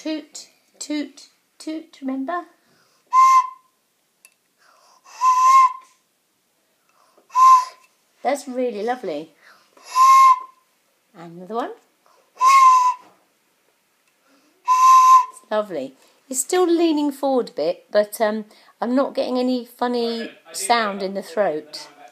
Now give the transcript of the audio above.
Toot, toot, toot, remember? That's really lovely. And another one. It's lovely. It's still leaning forward a bit, but I'm not getting any funny sound in the throat.